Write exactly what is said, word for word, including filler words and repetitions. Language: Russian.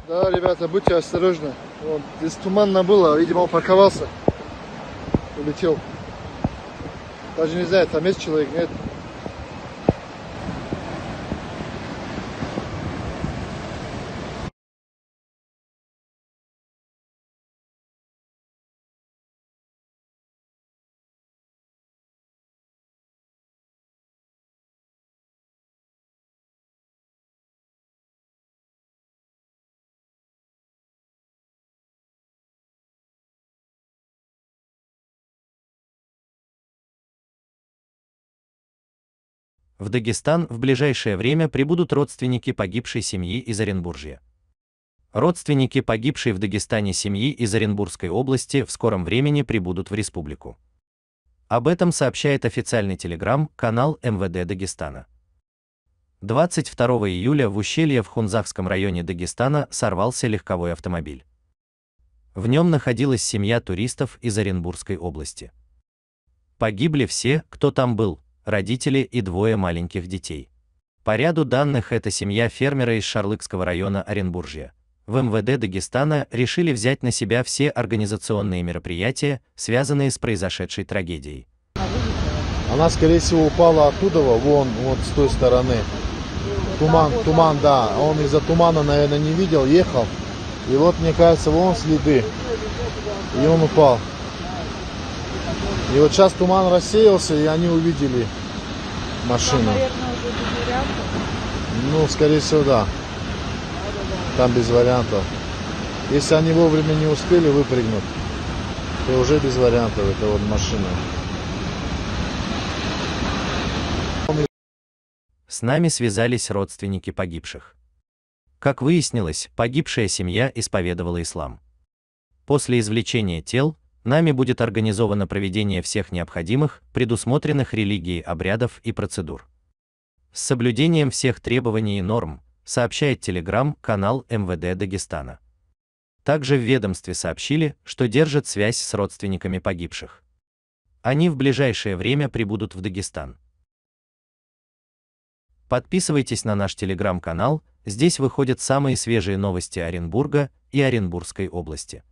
Да, ребята, будьте осторожны. Вон, здесь туманно было, видимо, он парковался. Улетел. Даже не знаю, там есть человек, нет. В Дагестан в ближайшее время прибудут родственники погибшей семьи из Оренбуржья. Родственники погибшей в Дагестане семьи из Оренбургской области в скором времени прибудут в республику. Об этом сообщает официальный телеграм-канал эм вэ дэ Дагестана. двадцать второго июля в ущелье в Хунзахском районе Дагестана сорвался легковой автомобиль. В нем находилась семья туристов из Оренбургской области. Погибли все, кто там был, родители и двое маленьких детей. По ряду данных, это семья фермера из Шарлыкского района Оренбуржья. В эм вэ дэ Дагестана решили взять на себя все организационные мероприятия, связанные с произошедшей трагедией. Она, скорее всего, упала оттуда, вон, вот с той стороны. Туман, туман, да. Он из-за тумана, наверное, не видел, ехал. И вот, мне кажется, вон следы. И он упал. И вот сейчас туман рассеялся, и они увидели машину. Там, наверное, уже без вариантов. Ну, скорее всего, да. Там без вариантов. Если они вовремя не успели выпрыгнуть, то уже без вариантов. Это вот машина. С нами связались родственники погибших. Как выяснилось, погибшая семья исповедовала ислам. После извлечения тел, нами будет организовано проведение всех необходимых, предусмотренных религией обрядов и процедур. С соблюдением всех требований и норм, сообщает телеграм-канал эм вэ дэ Дагестана. Также в ведомстве сообщили, что держат связь с родственниками погибших. Они в ближайшее время прибудут в Дагестан. Подписывайтесь на наш телеграм-канал, здесь выходят самые свежие новости Оренбурга и Оренбургской области.